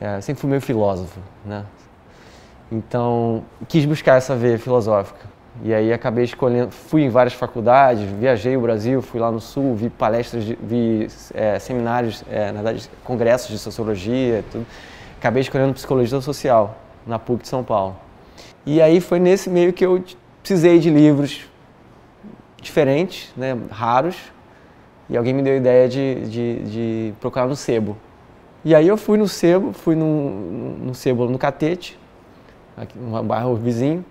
sempre fui meio filósofo, né? Então, quis buscar essa veia filosófica. E aí acabei escolhendo, fui em várias faculdades, viajei o Brasil, fui lá no Sul, vi palestras, vi seminários, na verdade, congressos de sociologia e tudo. Acabei escolhendo psicologia social, na PUC de São Paulo. E aí foi nesse meio que eu precisei de livros diferentes, né, raros, e alguém me deu a ideia de procurar no sebo. E aí eu fui no sebo, no sebo no Catete, aqui no bairro vizinho,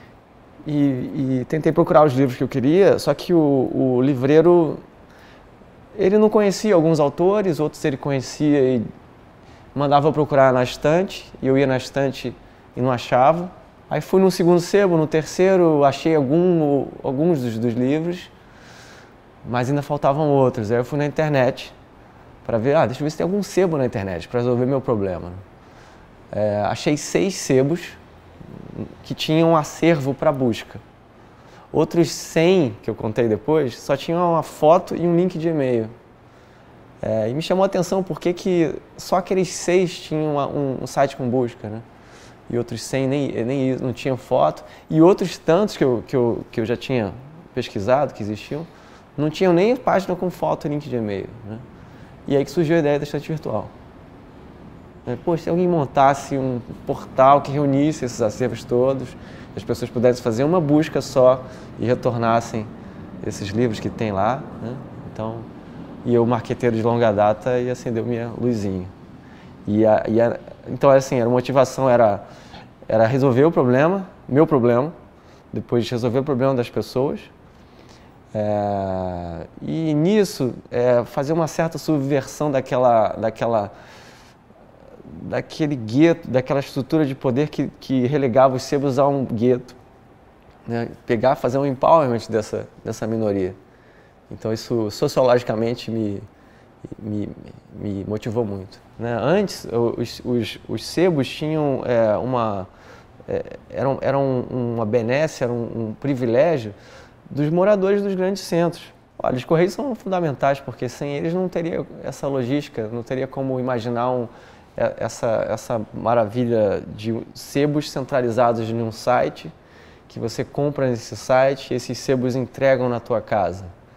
e tentei procurar os livros que eu queria, só que o livreiro, ele não conhecia alguns autores, outros ele conhecia e mandava eu procurar na estante, e eu ia na estante e não achava. Aí fui no segundo sebo, no terceiro achei alguns dos livros, mas ainda faltavam outros. Aí eu fui na internet para ver, deixa eu ver se tem algum sebo na internet para resolver meu problema. Achei 6 sebos que tinham um acervo para busca. Outros 100 que eu contei depois só tinham uma foto e um link de e-mail. E me chamou a atenção porque que só aqueles 6 tinham um site com busca, né? E outros 100 nem não tinham foto. E outros tantos que eu já tinha pesquisado, que existiam, não tinham nem página com foto e link de e-mail, né? E aí que surgiu a ideia da estante virtual. Poxa, se alguém montasse um portal que reunisse esses acervos todos, as pessoas pudessem fazer uma busca só e retornassem esses livros que tem lá, né? Então, e eu, marqueteiro de longa data, ia acender minha luzinha. Então, assim, a motivação era resolver o problema, meu problema, depois resolver o problema das pessoas, e nisso fazer uma certa subversão daquele gueto, daquela estrutura de poder que relegava os sebos a um gueto, né? Fazer um empowerment dessa minoria. Então isso sociologicamente me motivou muito, né? Antes os sebos tinham era uma benesse, era um privilégio dos moradores dos grandes centros. Olha, os Correios são fundamentais porque sem eles não teria essa logística, não teria como imaginar essa maravilha de sebos centralizados em um site, que você compra nesse site e esses sebos entregam na tua casa.